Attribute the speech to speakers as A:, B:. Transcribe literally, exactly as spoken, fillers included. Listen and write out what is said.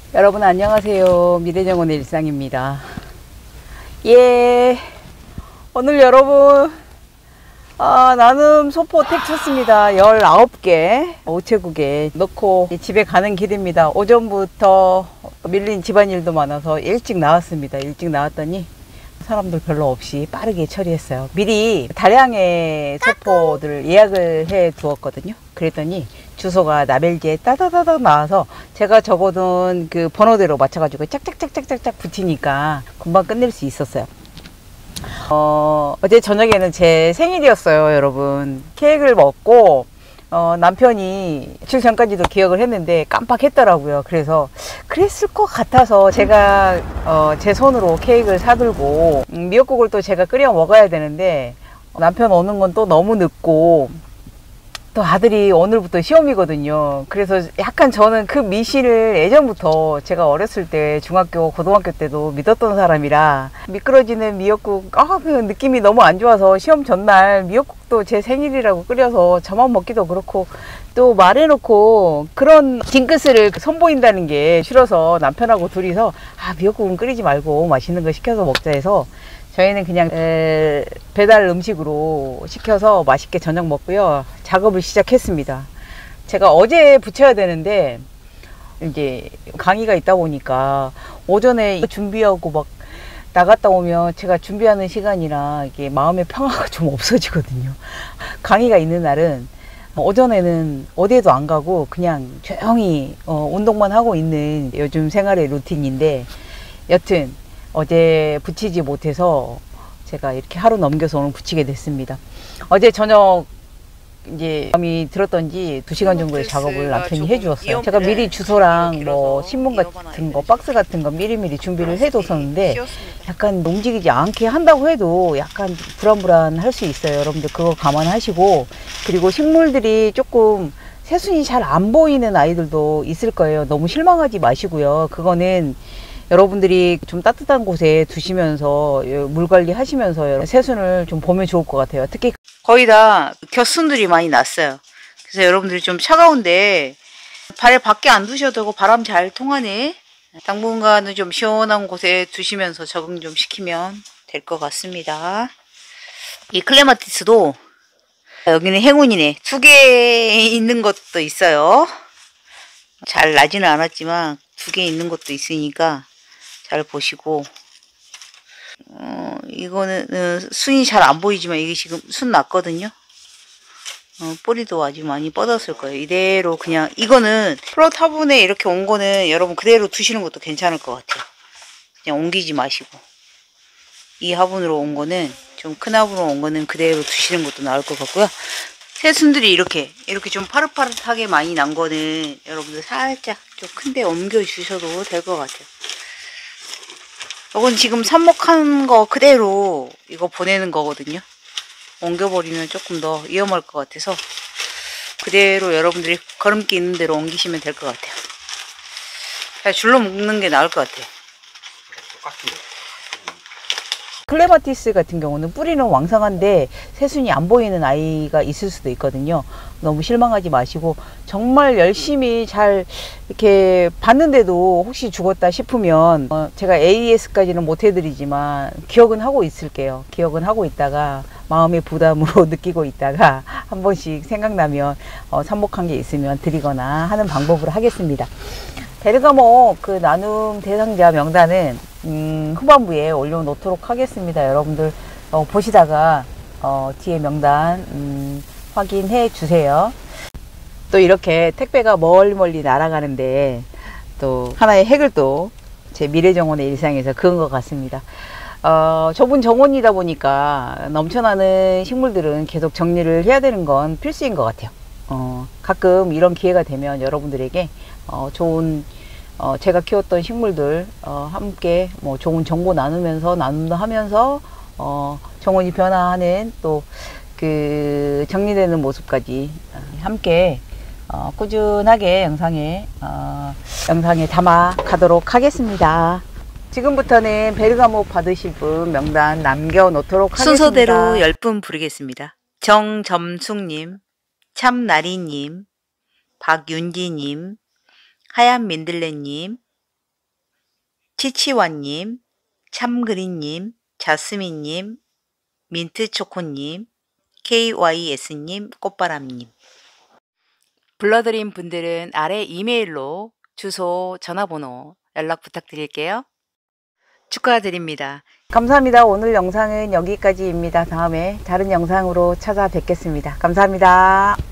A: 여러분 안녕하세요. 미래정원의 일상입니다. 예, 오늘 여러분 아, 나눔 소포택 쳤습니다. 열아홉 개 우체국에 넣고 집에 가는 길입니다. 오전부터 밀린 집안일도 많아서 일찍 나왔습니다. 일찍 나왔더니 사람들 별로 없이 빠르게 처리했어요. 미리 다량의 소포들을 예약을 해 두었거든요. 그랬더니 주소가 나벨지에 따다다닥 나와서 제가 적어둔 그 번호대로 맞춰가지고 짝짝짝짝짝짝 붙이니까 금방 끝낼 수 있었어요. 어, 어제 저녁에는 제 생일이었어요, 여러분. 케이크를 먹고 어, 남편이 며칠 전까지도 기억을 했는데 깜빡했더라고요. 그래서 그랬을 것 같아서 제가 어, 제 손으로 케이크를 사들고 음, 미역국을 또 제가 끓여 먹어야 되는데 남편 오는 건 또 너무 늦고 또 아들이 오늘부터 시험이거든요. 그래서 약간 저는 그 미신을 예전부터 제가 어렸을 때 중학교 고등학교 때도 믿었던 사람이라 미끄러지는 미역국 아, 그 느낌이 너무 안 좋아서 시험 전날 미역국도 제 생일이라고 끓여서 저만 먹기도 그렇고 또 말해놓고 그런 징크스를 선보인다는 게 싫어서 남편하고 둘이서 아 미역국은 끓이지 말고 맛있는 거 시켜서 먹자 해서 저희는 그냥 에, 배달 음식으로 시켜서 맛있게 저녁 먹고요. 작업을 시작했습니다. 제가 어제 붙여야 되는데 이제 강의가 있다 보니까 오전에 준비하고 막 나갔다 오면 제가 준비하는 시간이라 이게 마음의 평화가 좀 없어지거든요. 강의가 있는 날은 오전에는 어디에도 안 가고 그냥 조용히 어, 운동만 하고 있는 요즘 생활의 루틴인데 여튼 어제 붙이지 못해서 제가 이렇게 하루 넘겨서 오늘 붙이게 됐습니다. 어제 저녁 이제 마음이 들었던지 두 시간 정도의 작업을 남편이 해주었어요. 제가 미리 주소랑 뭐 신문 같은 거 박스 같은 거 미리미리 준비를 해뒀었는데 약간 움직이지 않게 한다고 해도 약간 불안불안할 수 있어요. 여러분들 그거 감안하시고, 그리고 식물들이 조금 새순이 잘 안 보이는 아이들도 있을 거예요. 너무 실망하지 마시고요. 그거는 여러분들이 좀 따뜻한 곳에 두시면서 물 관리 하시면서 새순을 좀 보면 좋을 것 같아요. 특히 거의 다 겨순들이 많이 났어요. 그래서 여러분들이 좀 차가운데 발에 밖에 안 두셔도 되고 바람 잘 통하네. 당분간은 좀 시원한 곳에 두시면서 적응 좀 시키면 될 것 같습니다. 이 클레마티스도 여기는 행운이네. 두 개 있는 것도 있어요. 잘 나지는 않았지만 두 개 있는 것도 있으니까 잘 보시고, 어, 이거는 어, 순이 잘 안 보이지만 이게 지금 순 났거든요. 어, 뿌리도 아주 많이 뻗었을 거예요. 이대로 그냥 이거는 플롯 화분에 이렇게 온 거는 여러분 그대로 두시는 것도 괜찮을 것 같아요. 그냥 옮기지 마시고 이 화분으로 온 거는 좀 큰 화분으로 온 거는 그대로 두시는 것도 나을 것 같고요. 새순들이 이렇게 이렇게 좀 파릇파릇하게 많이 난 거는 여러분들 살짝 좀 큰데 옮겨 주셔도 될 것 같아요. 이건 지금 삽목한 거 그대로 이거 보내는 거거든요. 옮겨버리면 조금 더 위험할 것 같아서 그대로 여러분들이 걸음기 있는 대로 옮기시면 될 것 같아요. 그냥 줄로 묶는 게 나을 것 같아요. 클레마티스 같은 경우는 뿌리는 왕성한데 새순이 안 보이는 아이가 있을 수도 있거든요. 너무 실망하지 마시고 정말 열심히 잘 이렇게 봤는데도 혹시 죽었다 싶으면 어 제가 에이에스까지는 못 해드리지만 기억은 하고 있을게요. 기억은 하고 있다가 마음의 부담으로 느끼고 있다가 한 번씩 생각나면 어 삽목한 게 있으면 드리거나 하는 방법으로 하겠습니다. 베르가모 그 나눔 대상자 명단은 음, 후반부에 올려놓도록 하겠습니다. 여러분들 어, 보시다가 어, 뒤에 명단 음, 확인해 주세요. 또 이렇게 택배가 멀리 멀리 날아가는데 또 하나의 획을 또 제 미래정원의 일상에서 그은 것 같습니다. 어, 좁은 정원이다 보니까 넘쳐나는 식물들은 계속 정리를 해야 되는 건 필수인 것 같아요. 어, 가끔 이런 기회가 되면 여러분들에게 어, 좋은 어, 제가 키웠던 식물들 어, 함께 뭐 좋은 정보 나누면서 나눔도 하면서 어, 정원이 변화하는 또 그 정리되는 모습까지 함께 어, 꾸준하게 영상에 어, 영상에 담아 가도록 하겠습니다. 지금부터는 베르가모 받으실 분 명단 남겨 놓도록 하겠습니다. 순서대로 열 분 부르겠습니다. 정점숙님, 참나리님, 박윤지님, 하얀 민들레님,
B: 치치원님, 참그린님, 자스민님, 민트초코님, 케이와이에스님, 꽃바람님. 불러드린 분들은 아래 이메일로 주소, 전화번호 연락 부탁드릴게요. 축하드립니다.
A: 감사합니다. 오늘 영상은 여기까지입니다. 다음에 다른 영상으로 찾아뵙겠습니다. 감사합니다.